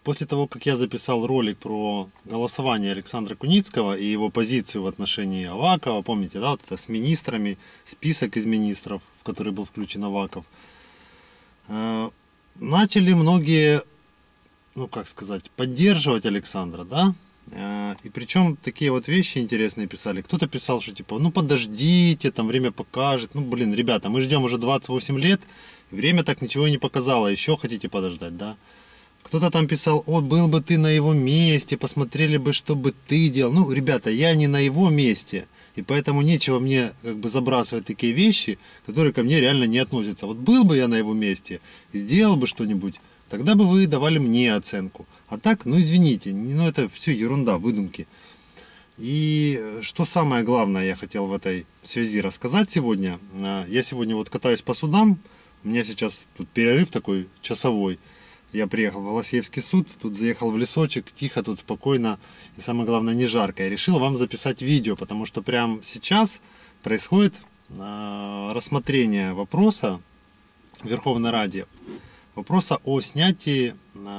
После того, как я записал ролик про голосование Александра Куницкого и его позицию в отношении Авакова, помните, да, вот это с министрами, список из министров, в который был включен Аваков, начали многие, ну как сказать, поддерживать Александра, да, и причем такие вот вещи интересные писали. Кто-то писал, что типа, ну подождите, там время покажет. Ну блин, ребята, мы ждем уже 28 лет, и время так ничего и не показало, еще хотите подождать, да. Кто-то там писал, о, был бы ты на его месте, посмотрели бы, что бы ты делал. Ну, ребята, я не на его месте, и поэтому нечего мне как бы забрасывать такие вещи, которые ко мне реально не относятся. Вот был бы я на его месте, сделал бы что-нибудь, тогда бы вы давали мне оценку. А так, ну извините, ну это все ерунда, выдумки. И что самое главное я хотел в этой связи рассказать сегодня. Я сегодня вот катаюсь по судам, у меня сейчас тут перерыв такой часовой. Я приехал в Волосеевский суд, тут заехал в лесочек, тихо, тут спокойно и самое главное не жарко. Я решил вам записать видео, потому что прямо сейчас происходит рассмотрение вопроса в Верховной Раде. Вопроса о снятии,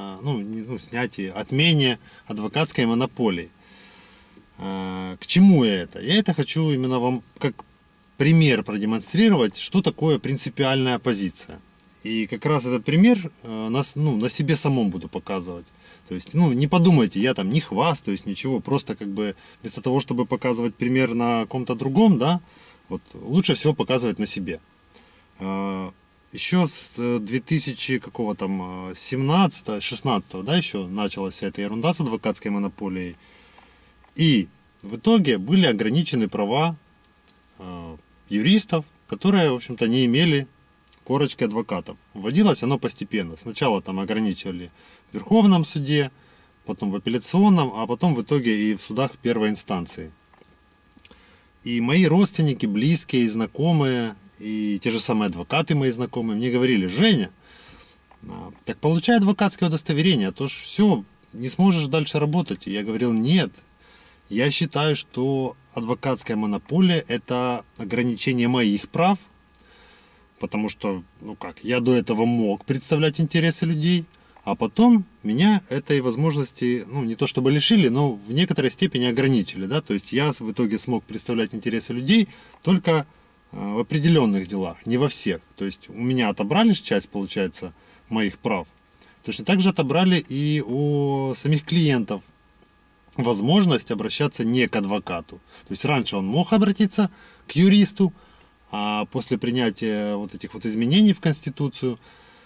отмене адвокатской монополии. К чему я это? Я это хочу именно вам как пример продемонстрировать, что такое принципиальная оппозиция. И как раз этот пример на себе самом буду показывать. То есть, не подумайте, я там не хвастаюсь, ничего, просто как бы вместо того, чтобы показывать пример на ком-то другом, да, вот лучше всего показывать на себе. Еще с 2017-16, да, еще началась вся эта ерунда с адвокатской монополией. И в итоге были ограничены права юристов, которые, в общем-то, не имели корочки адвокатов. Вводилось оно постепенно. Сначала там ограничивали в Верховном суде, потом в апелляционном, а потом в итоге и в судах первой инстанции. И мои родственники, близкие, знакомые, и те же самые адвокаты мои знакомые мне говорили: Женя, так получай адвокатское удостоверение, а то ж все, не сможешь дальше работать. И я говорил: нет, я считаю, что адвокатская монополия – это ограничение моих прав, потому что, я до этого мог представлять интересы людей, а потом меня этой возможности, не то чтобы лишили, но в некоторой степени ограничили, да, то есть я в итоге смог представлять интересы людей только в определенных делах, не во всех. То есть у меня отобрали часть, получается, моих прав. Точно так же отобрали и у самих клиентов возможность обращаться не к адвокату. То есть раньше он мог обратиться к юристу, а после принятия вот этих вот изменений в Конституцию,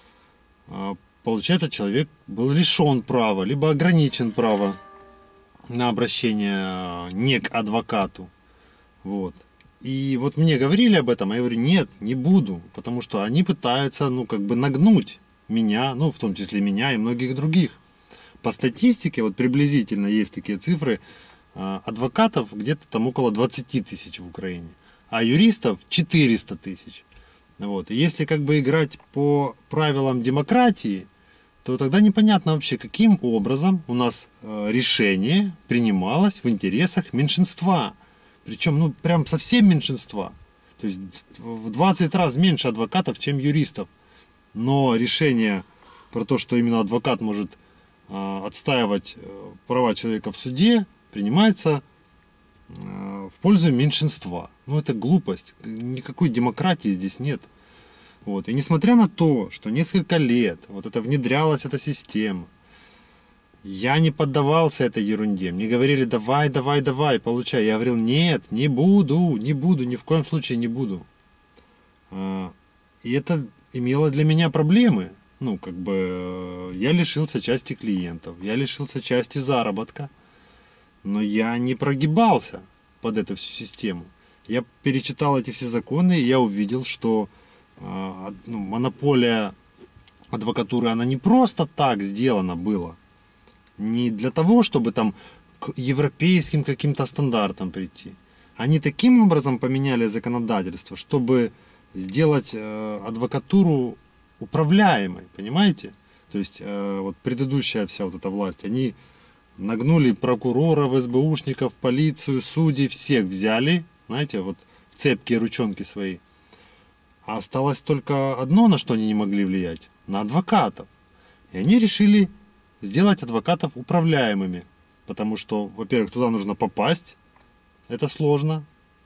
получается, человек был лишен права, либо ограничен права на обращение не к адвокату. Вот. И вот мне говорили об этом, а я говорю: нет, не буду, потому что они пытаются, нагнуть меня, в том числе меня и многих других. По статистике, вот приблизительно есть такие цифры, адвокатов где-то там около 20 тысяч в Украине, а юристов 400 тысяч. Вот. И если играть по правилам демократии, то тогда непонятно вообще, каким образом у нас решение принималось в интересах меньшинства. Причем, прям совсем меньшинства. То есть в 20 раз меньше адвокатов, чем юристов. Но решение про то, что именно адвокат может отстаивать права человека в суде, принимается в пользу меньшинства. Это глупость. Никакой демократии здесь нет. Вот. И несмотря на то, что несколько лет внедрялась эта система, я не поддавался этой ерунде. Мне говорили: давай, получай. Я говорил: нет, не буду, ни в коем случае не буду. И это имело для меня проблемы. Я лишился части клиентов, я лишился части заработка. Но я не прогибался под эту всю систему. Я перечитал эти все законы, и я увидел, что монополия адвокатуры, она не просто так сделана была. Не для того, чтобы там к европейским каким-то стандартам прийти. Они таким образом поменяли законодательство, чтобы сделать адвокатуру управляемой, понимаете? То есть предыдущая вся эта власть, они нагнули прокуроров, СБУшников, полицию, судей, всех взяли, знаете, в цепкие ручонки свои. А осталось только одно, на что они не могли влиять: на адвокатов. И они решили сделать адвокатов управляемыми. Потому что, во-первых, туда нужно попасть, это сложно.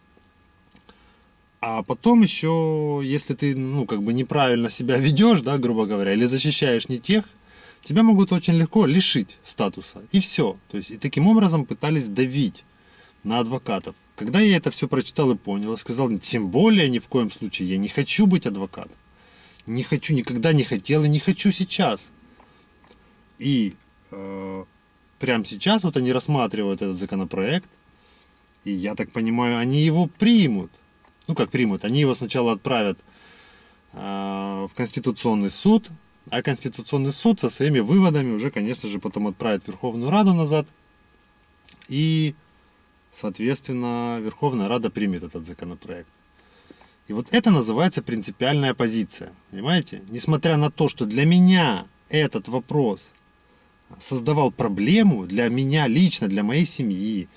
А потом еще, если ты, неправильно себя ведешь, да, грубо говоря, или защищаешь не тех, тебя могут очень легко лишить статуса. И все. То есть, и таким образом пытались давить на адвокатов. Когда я это все прочитал и понял, я сказал, тем более ни в коем случае я не хочу быть адвокатом. Не хочу, никогда не хотел и не хочу сейчас. И прямо сейчас вот они рассматривают этот законопроект, и я так понимаю, они его примут. Как примут? Они его сначала отправят в Конституционный суд, а Конституционный суд со своими выводами уже, конечно же, потом отправит в Верховную Раду назад. И, соответственно, Верховная Рада примет этот законопроект. И вот это называется принципиальная позиция. Понимаете? Несмотря на то, что для меня этот вопрос создавал проблему, для меня лично, для моей семьи,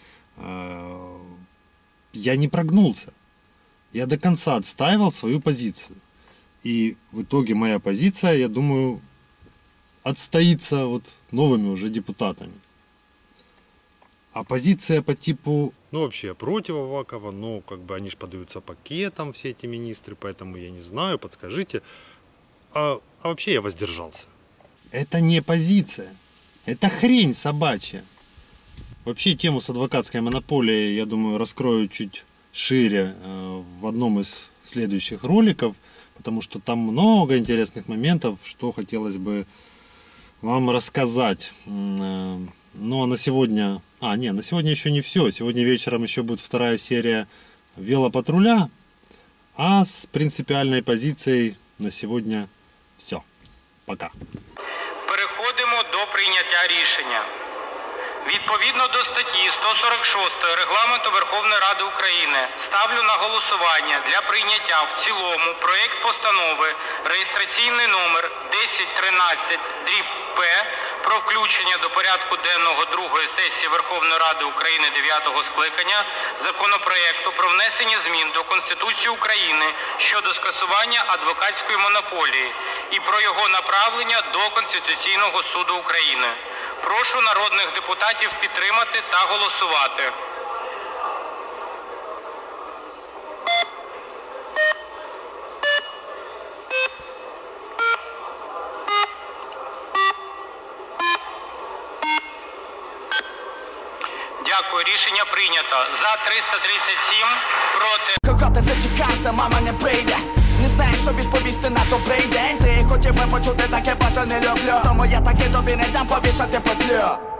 я не прогнулся. Я до конца отстаивал свою позицию. И в итоге моя позиция, я думаю, отстоится вот новыми уже депутатами. А позиция по типу... вообще против Авакова, но они же подаются пакетом, все эти министры, поэтому я не знаю, подскажите. А вообще я воздержался. Это не позиция. Это хрень собачья. Вообще тему с адвокатской монополией, я думаю, раскрою чуть шире в одном из следующих роликов, потому что там много интересных моментов, что хотелось бы вам рассказать. Но на сегодня... на сегодня еще не все. Сегодня вечером еще будет вторая серия велопатруля. А с принципиальной позицией на сегодня все. Пока. Переходимо до прийняття рішення. Відповідно до статті 146 Регламенту Верховної Ради України ставлю на голосування для прийняття в цілому проєкт постанови реєстраційний номер 1013/П про включення до порядку денного другої сесії Верховної Ради України 9-го скликання законопроєкту про внесення змін до Конституції України щодо скасування адвокатської монополії і про його направлення до Конституційного суду України. Прошу народних депутатів підтримати та голосувати. Дякую, рішення прийнято. За 337, проти. Кого ти зачекався, мама не прийде. Не знаєш, що відповісти на добрий день. Ти хотів би почути таке, боже, не люблю. Тому я таки тобі не дам повішати петлю.